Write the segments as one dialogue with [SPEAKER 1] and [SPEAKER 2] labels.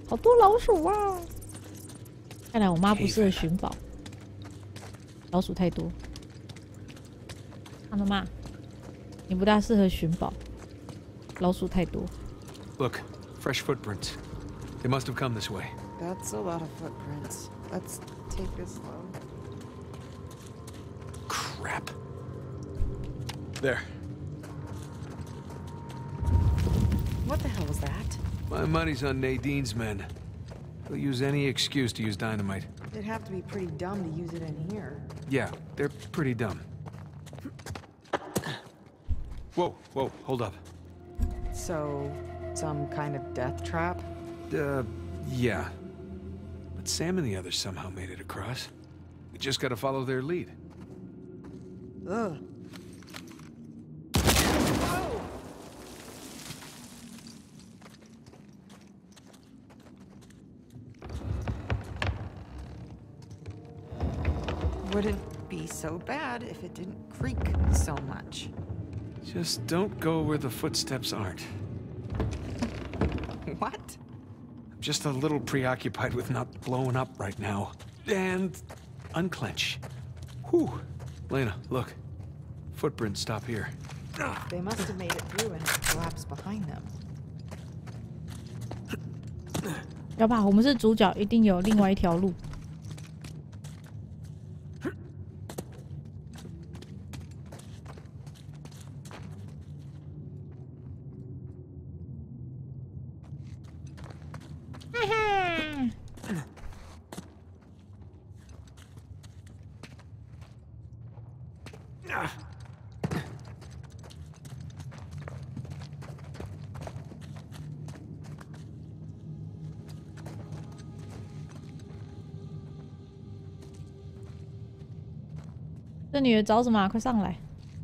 [SPEAKER 1] 好多老鼠啊！看来我妈不适合寻宝，老鼠太多。看到吗？你不大适合寻宝，老鼠太多。
[SPEAKER 2] Look, fresh footprints. They must have come this way.
[SPEAKER 3] That's a lot of footprints. Let's take it slow.
[SPEAKER 2] Crap. There.
[SPEAKER 3] What the hell was that?
[SPEAKER 2] My money's on Nadine's men. They'll use any excuse to use dynamite.
[SPEAKER 3] They'd have to be pretty dumb to use it in here.
[SPEAKER 2] Yeah, they're pretty dumb. Whoa, whoa, hold up.
[SPEAKER 3] So, some kind of death trap?
[SPEAKER 2] Yeah. But Sam and the others somehow made it across. We just gotta follow their lead.
[SPEAKER 3] Ugh. Wouldn't be so bad if it didn't creak so much.
[SPEAKER 2] Just don't go where the footsteps aren't.
[SPEAKER 3] What?
[SPEAKER 2] I'm just a little preoccupied with not blowing up right now. And unclench. Whew. Lena, look. Footprints stop here.
[SPEAKER 3] They must have made it through and collapsed behind them.
[SPEAKER 1] 要吧，我们是主角，一定有另外一条路。这女的找什么啊？快上来！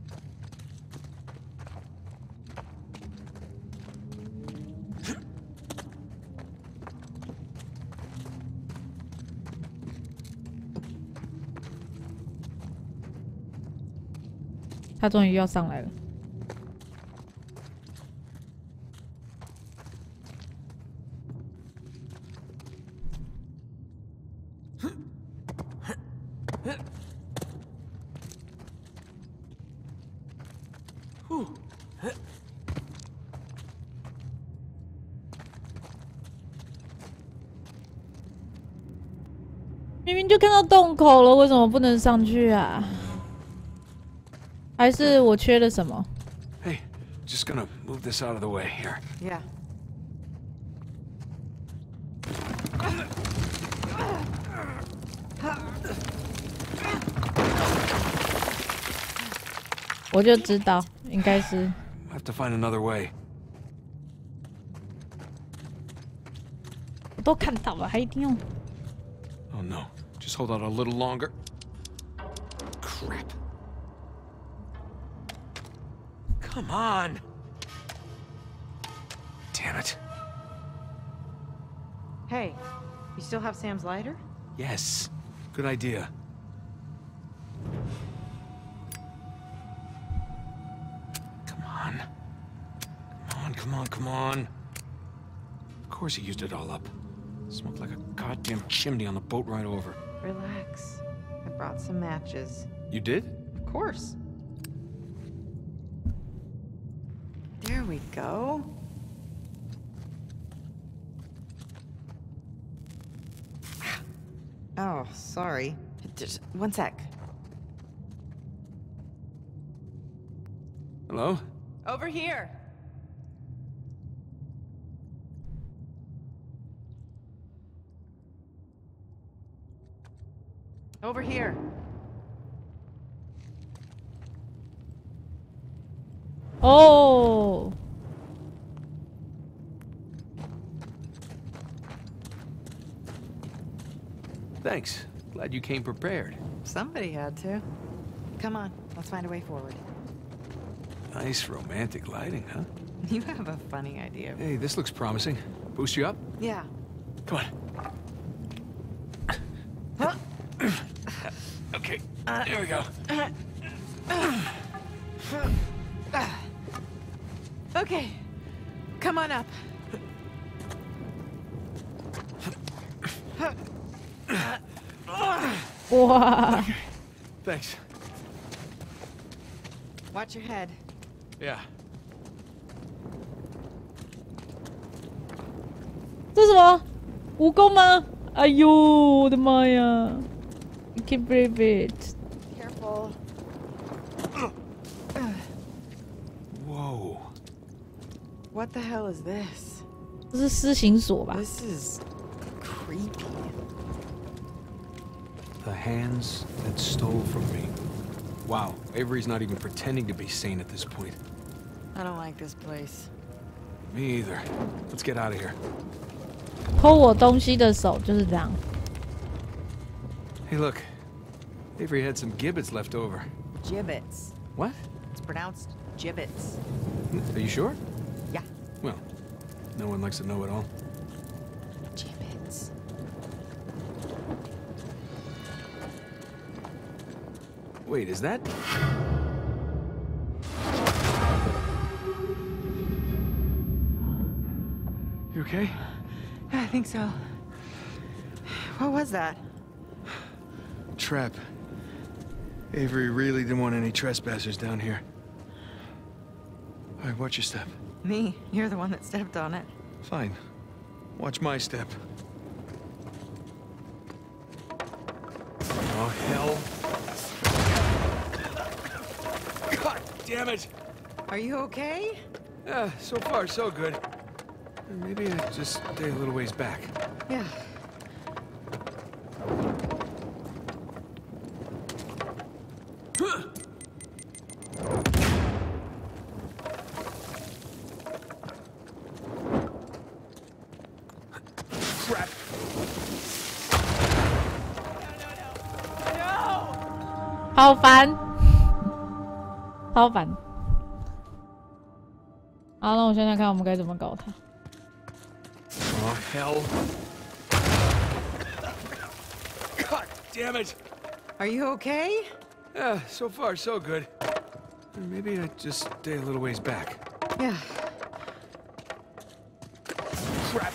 [SPEAKER 1] 她终于要上来了。明明就看到洞口了，为什么不能上去啊？还是我缺了什么？
[SPEAKER 2] Hey, just gonna move this out of the way here.
[SPEAKER 3] Yeah.
[SPEAKER 1] 我就知道，应该是。
[SPEAKER 2] Have to find another way.
[SPEAKER 1] 我都看到了，还一定要。
[SPEAKER 2] Oh no. Just hold out a little longer. Crap. Come on. Damn it.
[SPEAKER 3] Hey, you still have Sam's lighter?
[SPEAKER 2] Yes. Good idea. Come on. Come on, come on, come on. Of course he used it all up. Smoked like a goddamn chimney on the boat ride over.
[SPEAKER 3] Relax. I brought some matches.
[SPEAKER 2] You did?
[SPEAKER 3] Of course. There we go. Oh, sorry. Just one sec.
[SPEAKER 2] Hello?
[SPEAKER 3] Over here. Over here.
[SPEAKER 1] Oh.
[SPEAKER 2] Thanks. Glad you came prepared.
[SPEAKER 3] Somebody had to. Come on, let's find a way forward.
[SPEAKER 2] Nice romantic lighting, huh?
[SPEAKER 3] You have a funny idea.
[SPEAKER 2] Hey, this looks promising. Boost you up?
[SPEAKER 3] Yeah.
[SPEAKER 2] Come on.
[SPEAKER 3] Huh?
[SPEAKER 2] Okay, there we go.
[SPEAKER 3] Okay, come on up.
[SPEAKER 1] 哇，
[SPEAKER 2] Thanks.
[SPEAKER 3] Watch your head.
[SPEAKER 2] Yeah.
[SPEAKER 1] 这是什么？蜈蚣吗？哎呦，我的妈呀 ！I can't believe it。
[SPEAKER 3] Careful.
[SPEAKER 2] Whoa.
[SPEAKER 3] What the hell is this?
[SPEAKER 1] 这是私刑所吧？
[SPEAKER 3] This is creepy.
[SPEAKER 2] The hands that stole from me. Wow, Avery's not even pretending to be sane at this point.
[SPEAKER 3] I don't like this place.
[SPEAKER 2] Me either. Let's get out of here.
[SPEAKER 1] 偷我东西的手就是这样。
[SPEAKER 2] Hey, look. Avery had some gibbets left over.
[SPEAKER 3] Gibbets.
[SPEAKER 2] What?
[SPEAKER 3] It's pronounced gibbets.
[SPEAKER 2] Are you sure?
[SPEAKER 3] Yeah.
[SPEAKER 2] Well, no one likes to know it all.
[SPEAKER 3] Gibbets.
[SPEAKER 2] Wait, is that? You okay?
[SPEAKER 3] Yeah, I think so. What was that?
[SPEAKER 2] Trap. Avery really didn't want any trespassers down here. All right, watch your step.
[SPEAKER 3] Me. You're the one that stepped on it.
[SPEAKER 2] Fine. Watch my step. Oh, hell. God damn it!
[SPEAKER 3] Are you okay?
[SPEAKER 2] So far, so good. Maybe I just stay a little ways back.
[SPEAKER 3] Yeah.
[SPEAKER 2] Crap.
[SPEAKER 1] 好烦，超烦。好，那我想想看，我们该怎么搞他。
[SPEAKER 2] Oh, hell. God damn it!
[SPEAKER 3] Are you okay?
[SPEAKER 2] So far, so good. Maybe I just stay a little ways back.
[SPEAKER 3] Yeah.
[SPEAKER 2] Crap.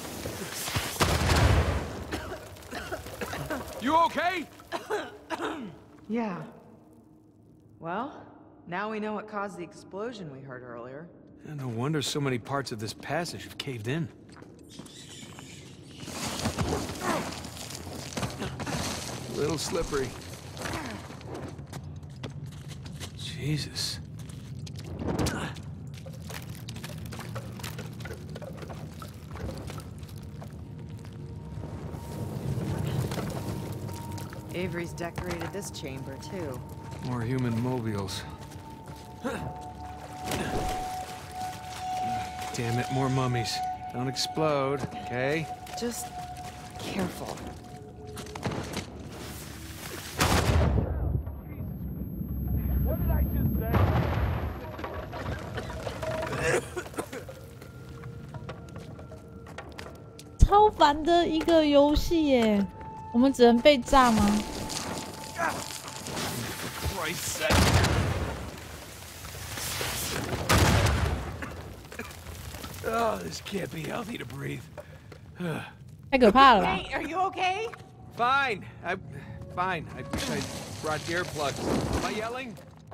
[SPEAKER 2] You okay?
[SPEAKER 3] Yeah. Well, now we know what caused the explosion we heard earlier.
[SPEAKER 2] No wonder so many parts of this passage have caved in. A little slippery. Jesus.
[SPEAKER 3] Avery's decorated this chamber, too.
[SPEAKER 2] More human mobiles. Damn it, more mummies. Don't explode, okay?
[SPEAKER 3] Just careful.
[SPEAKER 2] What did I just say?
[SPEAKER 1] 超烦的一个游戏耶！我们只能被炸吗？
[SPEAKER 2] Christ's sake. Oh, this can't be healthy to breathe.
[SPEAKER 1] 太可怕了吧！
[SPEAKER 3] Hey, are you okay?
[SPEAKER 2] Fine. Fine. I wish I brought earplugs. Am I yelling?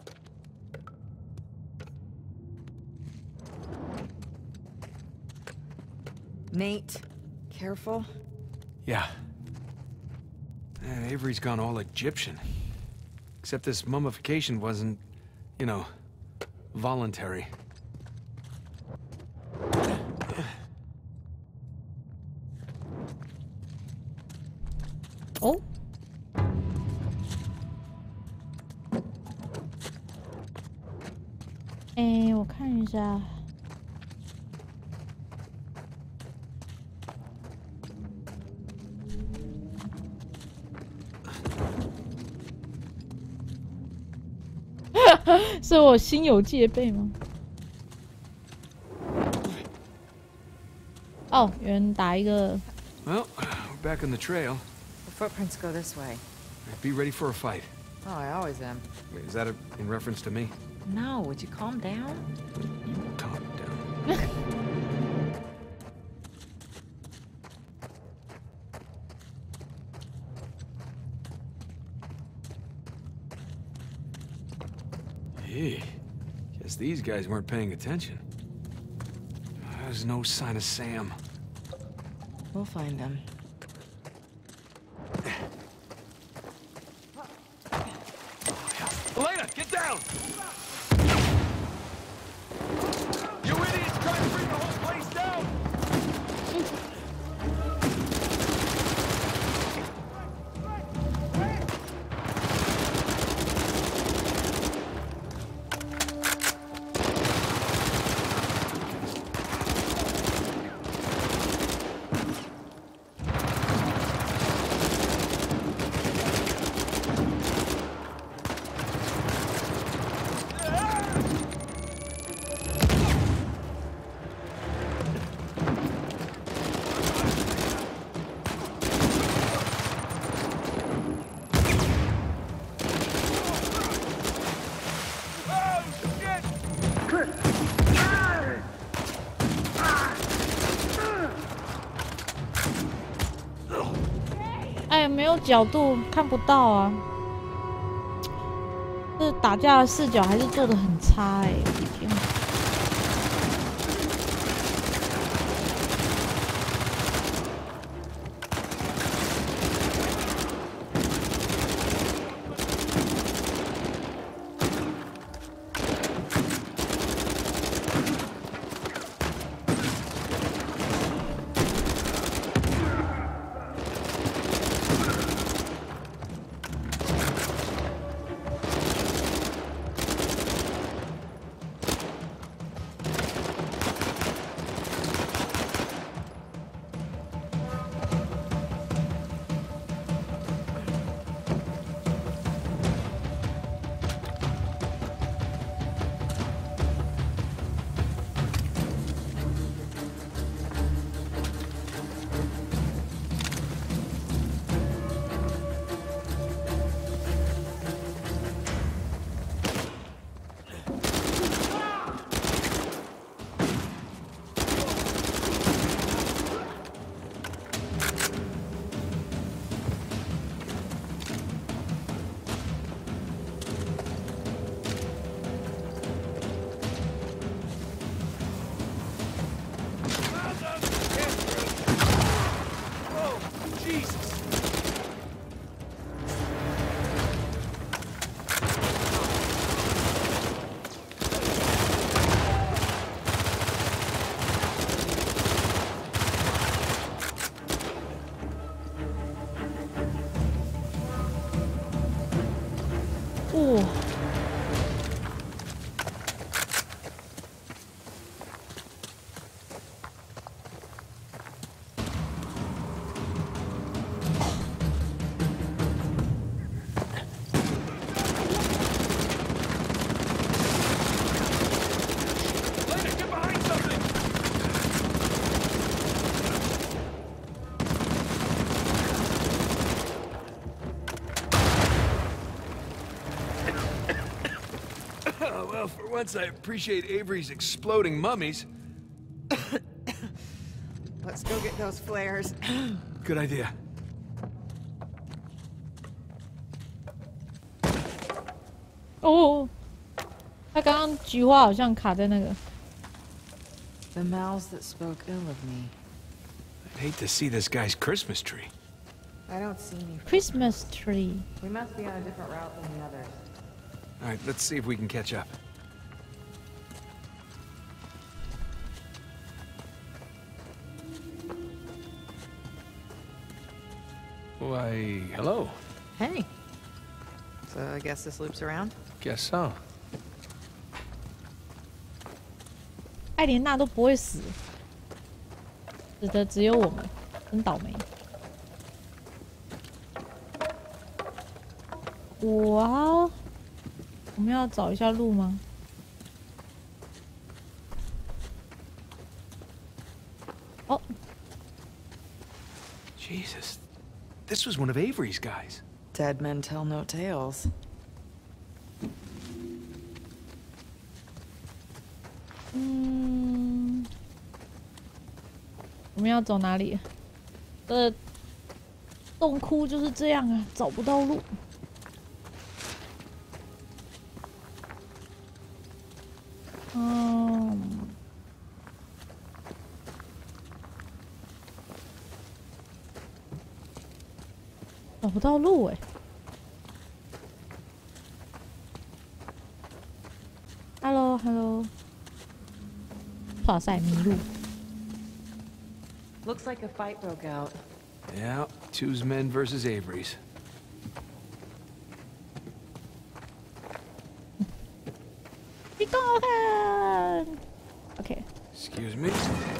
[SPEAKER 3] Nate, careful.
[SPEAKER 2] Yeah. Avery's gone all Egyptian. Except this mummification wasn't, you know, voluntary.
[SPEAKER 1] Oh，哎，我看一下。是我心有戒备吗？哦，有人打一个。
[SPEAKER 2] Well, we're back on the trail.
[SPEAKER 3] The footprints go this way.
[SPEAKER 2] Be ready for a fight.
[SPEAKER 3] Oh, I always am.
[SPEAKER 2] Wait, is that in reference to me?
[SPEAKER 3] No, would you calm down?
[SPEAKER 2] Calm down. Guess these guys weren't paying attention. There's no sign of Sam.
[SPEAKER 3] We'll find him.
[SPEAKER 2] Elena, get down! You idiots trying to bring the whole place down!
[SPEAKER 1] 哎，没有角度看不到啊！这打架的视角还是做的很差哎、我的天啊！哇！
[SPEAKER 2] Well, for once, I appreciate Avery's exploding mummies.
[SPEAKER 3] Let's go get those flares.
[SPEAKER 2] Good idea.
[SPEAKER 1] 哦，他刚刚菊花好像卡在那个。
[SPEAKER 3] The mouths that spoke ill of me.
[SPEAKER 2] I'd hate to see this guy's Christmas tree.
[SPEAKER 3] I don't see any.
[SPEAKER 1] Christmas tree.
[SPEAKER 3] We must be on a different route than the others.
[SPEAKER 2] All right, let's see if we can catch up. Why, hello.
[SPEAKER 3] Hey. So I guess this loops around?
[SPEAKER 2] Guess so.
[SPEAKER 1] 艾莲娜都不会死，死的只有我们，真倒霉。哇，我们要找一下路吗？哦
[SPEAKER 2] Jesus, this was one of Avery's guys.
[SPEAKER 3] Dead men tell no tales.
[SPEAKER 1] 我们要走哪里？洞窟就是这样啊，找不到路。 找不到路哎、Hello Hello， 哇塞，迷路。
[SPEAKER 3] Looks like a fight broke out.
[SPEAKER 2] Yeah, two's men versus Avery's.
[SPEAKER 1] 你给我看。OK，
[SPEAKER 2] Excuse me.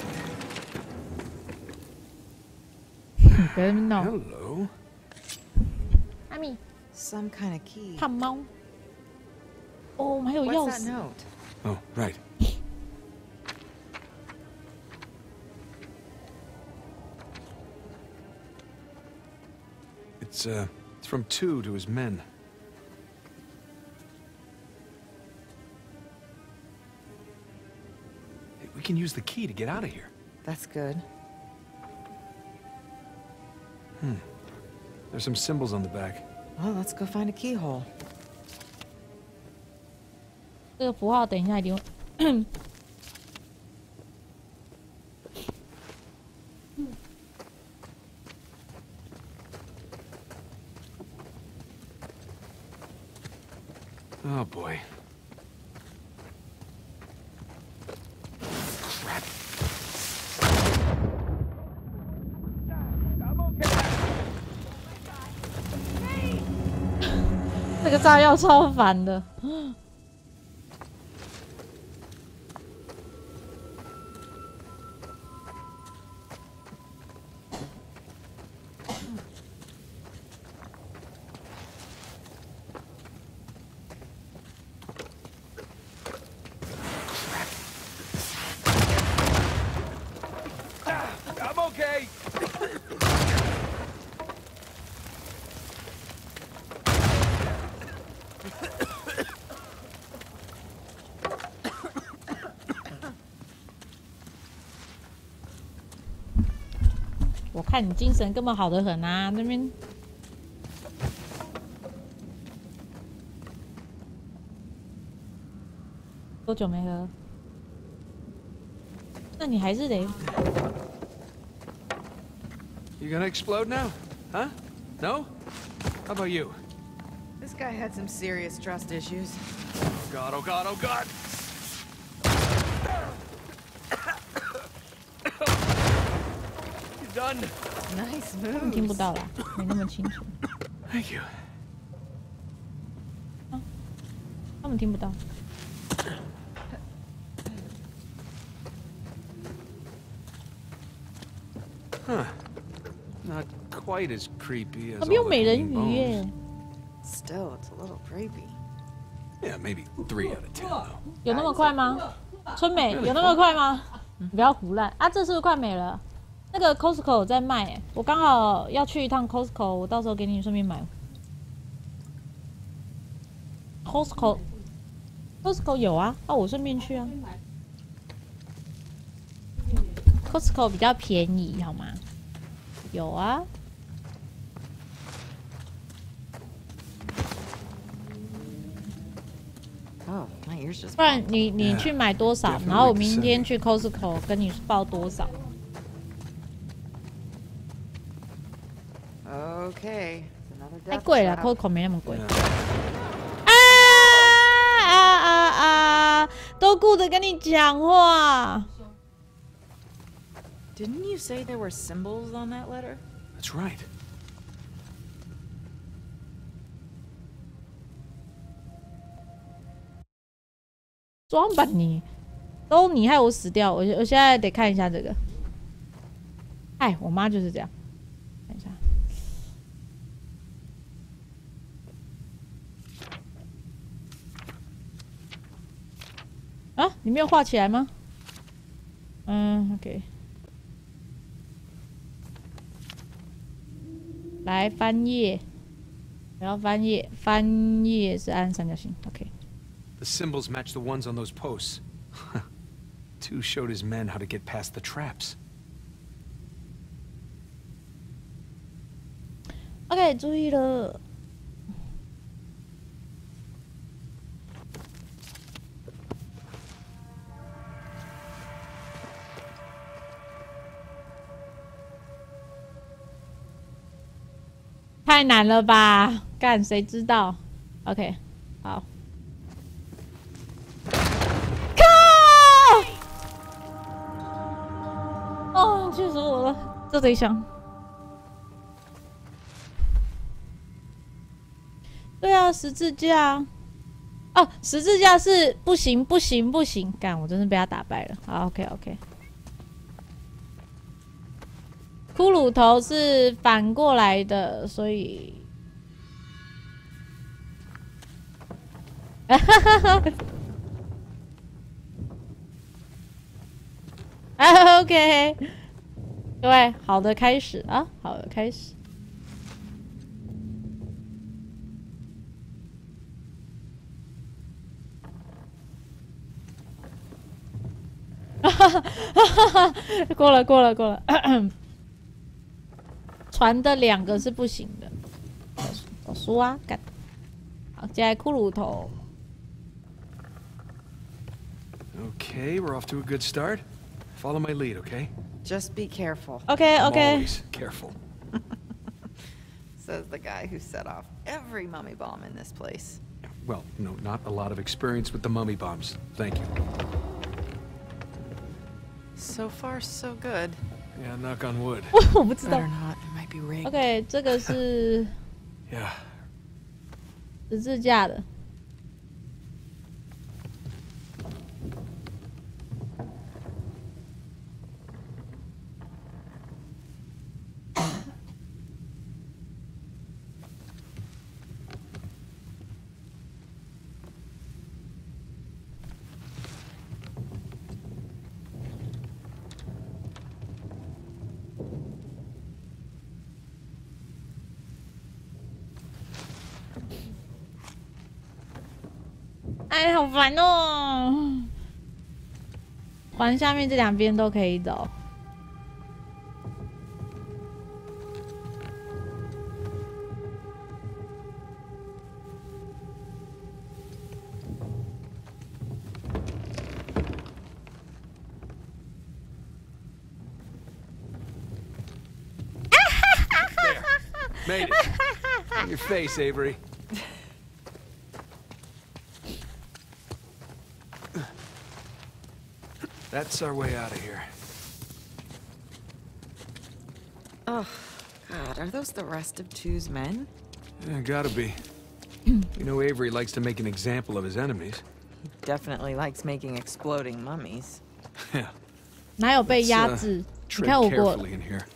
[SPEAKER 1] 别闹。
[SPEAKER 2] Hello.
[SPEAKER 1] 阿米，
[SPEAKER 3] Some kind of key.
[SPEAKER 1] 胖猫。哦，我们还有
[SPEAKER 3] What's
[SPEAKER 1] 钥
[SPEAKER 3] that
[SPEAKER 1] 匙。
[SPEAKER 3] note?
[SPEAKER 2] Oh, right. It's from Two to his men. Hey, we can use the key to get out of here.
[SPEAKER 3] That's good.
[SPEAKER 2] There's some symbols on the back.
[SPEAKER 3] Well, let's go find a keyhole.
[SPEAKER 1] 这个符号等一下一定会。
[SPEAKER 2] Oh boy. Crap.
[SPEAKER 1] 这个炸药超烦的。
[SPEAKER 2] I'm okay.
[SPEAKER 1] 我看你精神根本好得很啊，那边多久没喝？那你还是得
[SPEAKER 2] You gonna explode now? Huh? No? How about you?
[SPEAKER 3] This guy had some serious trust issues.
[SPEAKER 2] Oh god, oh god, oh god! You done?
[SPEAKER 3] Nice
[SPEAKER 1] 听不
[SPEAKER 3] move.
[SPEAKER 1] 到啦，没那么清楚，
[SPEAKER 2] Thank you.
[SPEAKER 1] 他们听不到。
[SPEAKER 2] Huh. Not quite as creepy as
[SPEAKER 1] 旁边
[SPEAKER 2] all
[SPEAKER 1] 有
[SPEAKER 2] the
[SPEAKER 1] 美人
[SPEAKER 2] hanging
[SPEAKER 1] 鱼耶
[SPEAKER 2] bones.，
[SPEAKER 3] Still, it's a little creepy.
[SPEAKER 2] Yeah, maybe 3 out of 10 though.
[SPEAKER 1] 有那么快吗？春美有那么快吗？你不要胡乱啊！这是不是快没了？那个 Costco 有在卖耶，我刚好要去一趟 Costco， 我到时候给你顺便买。Costco 有啊，那我顺便去啊。Costco 比较便宜，好吗？有啊。
[SPEAKER 3] Oh, my ears just.
[SPEAKER 1] 不然你去买多少，
[SPEAKER 2] Definitely
[SPEAKER 1] 然后我明天去 Costco 跟你报多少。
[SPEAKER 3] Okay. It's another
[SPEAKER 1] 太
[SPEAKER 3] death
[SPEAKER 1] 贵了
[SPEAKER 3] trap.
[SPEAKER 1] ，Costco 没那么贵。
[SPEAKER 2] Yeah.
[SPEAKER 1] 啊！都顾着跟你讲话。
[SPEAKER 3] Didn't you say there were symbols on that letter?
[SPEAKER 2] That's right.
[SPEAKER 1] 装吧你，都你害我死掉，我现在得看一下这个。哎，我妈就是这样。看一下。啊，你没有画起来吗？嗯 ，OK。来翻页，然后翻页，翻页是按三角形 ，OK。
[SPEAKER 2] The symbols match the ones on those posts. Two showed his men how to get past the traps.
[SPEAKER 1] OK， 注意了。 太难了吧？干谁知道 ？OK， 好。靠！哦，气死我了！这得想。对啊，十字架。哦，十字架是不行，不行，不行！干，我真是被他打败了。好 ，OK，OK。骷髅头是反过来的，所以，哈哈哈。啊 ，OK， 对，好的开始啊，好的开始。过了，过了，过了。船的2个是不行的。我输啊，干！好，接下来骷髅头。
[SPEAKER 2] Okay, we're off to a good start. Follow my lead, okay?
[SPEAKER 3] Just be careful.
[SPEAKER 1] OK
[SPEAKER 2] I'm
[SPEAKER 1] OK。
[SPEAKER 2] always careful.
[SPEAKER 3] Says the guy who set off every mummy bomb in this place.
[SPEAKER 2] Well, no, not a lot of experience with the mummy bombs. Thank you.
[SPEAKER 3] So far, so good.
[SPEAKER 2] Yeah, knock on wood.
[SPEAKER 1] 我不知道
[SPEAKER 3] Better。not. It might be rigged.
[SPEAKER 1] OK， 这个是
[SPEAKER 2] Yeah.
[SPEAKER 1] 十字架的。哎，好烦哦！环下面这2边都可以走。
[SPEAKER 2] Made it. On your face, Avery. That's our way out of here.
[SPEAKER 3] Oh, God, are those the rest of Two's men?
[SPEAKER 2] Yeah, gotta be. You know Avery likes to make an example of his enemies.
[SPEAKER 3] He definitely likes making exploding mummies.
[SPEAKER 2] Yeah.
[SPEAKER 1] 哪有被压制？你
[SPEAKER 2] Tread
[SPEAKER 1] 看我过，
[SPEAKER 2] carefully in here.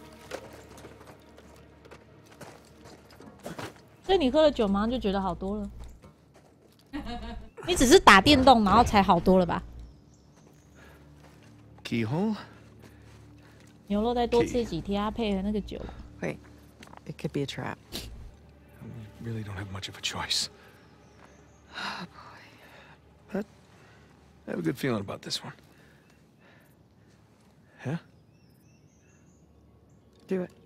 [SPEAKER 1] 所以你喝了酒马上就觉得好多了。你只是打电动，然后才好多了吧？
[SPEAKER 2] Keyhole?
[SPEAKER 1] 牛肉再多吃几天，它配合那个酒。
[SPEAKER 3] Wait, it could be a trap.
[SPEAKER 2] We really don't have much of a choice.
[SPEAKER 3] Oh, boy.
[SPEAKER 2] But I have a good feeling about this one. Huh?
[SPEAKER 3] Do it.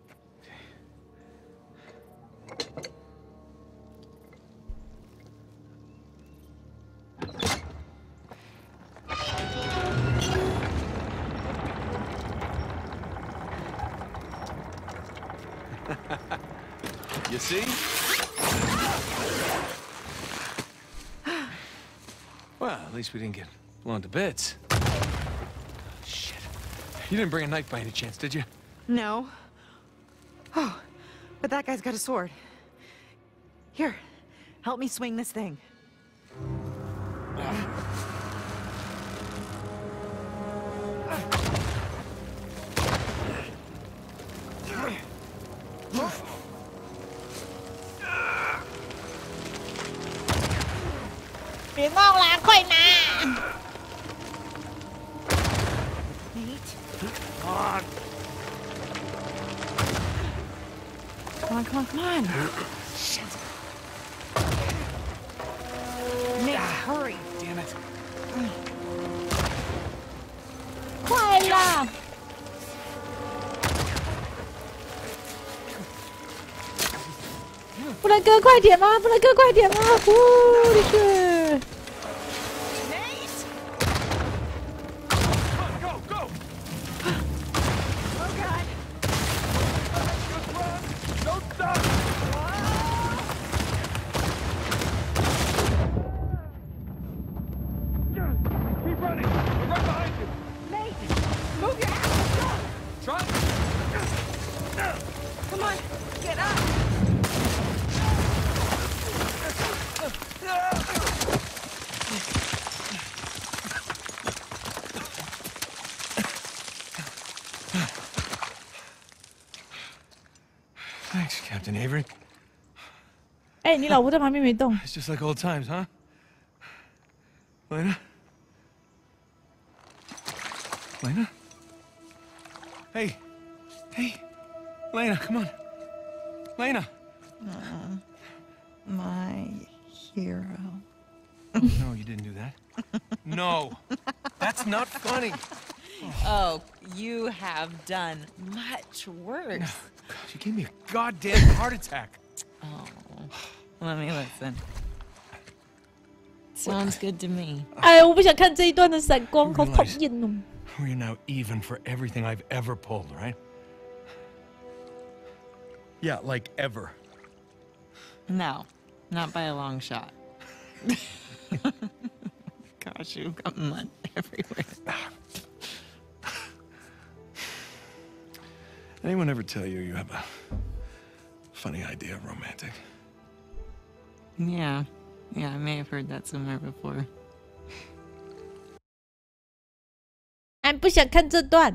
[SPEAKER 2] You see? Well, at least we didn't get blown to bits. Shit. You didn't bring a knife by any chance, did you?
[SPEAKER 3] No. Oh, but that guy's got a sword. Here, help me swing this thing. Oh.
[SPEAKER 1] 别闹啦，快拿！
[SPEAKER 3] Nate? Come on, come on, come on. Shit. Nate, hurry.
[SPEAKER 2] Damn it.
[SPEAKER 1] 快啦！布莱哥，快点吗？布莱哥，快点吗？我的天！
[SPEAKER 3] Nate!
[SPEAKER 2] Go, go!
[SPEAKER 3] Oh, God.
[SPEAKER 2] Don't stop! running! We're right behind you!
[SPEAKER 3] Nate! Move your ass!
[SPEAKER 2] Try!
[SPEAKER 3] Come on, get up!
[SPEAKER 2] Thanks, Captain Avery.
[SPEAKER 1] 哎、你老婆在旁边没动。
[SPEAKER 2] It's just like old times, huh? Lena? Lena? Hey. Hey. Lena, come on. Lena.
[SPEAKER 3] My hero.
[SPEAKER 2] No, you didn't do that. No. That's not funny.
[SPEAKER 3] Oh, you have done much worse.
[SPEAKER 2] God, you gave me a goddamn heart attack.
[SPEAKER 3] Oh, let me listen. Sounds good to me.
[SPEAKER 1] 哎，我不想看这一段的闪光，好讨厌哦。
[SPEAKER 2] We're now even for everything I've ever pulled, right? Yeah, like ever.
[SPEAKER 3] No, not by a long shot. Gosh, you've got mud everywhere.
[SPEAKER 2] Anyone ever tell you you have a funny idea of romantic?
[SPEAKER 3] Yeah, I may have heard that somewhere before.
[SPEAKER 1] 俺不想看这段。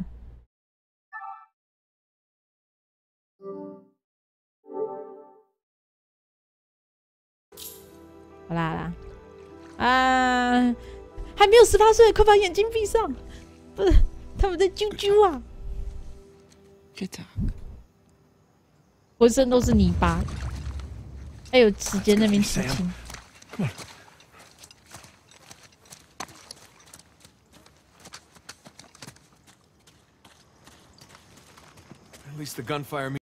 [SPEAKER 1] 好啦好啦，还没有18岁，快把眼睛闭上！不是，他们在啾啾啊，
[SPEAKER 3] Good talk.
[SPEAKER 1] 浑身都是泥巴，还有时间那边刺青。
[SPEAKER 2] Come on. At least the gunfire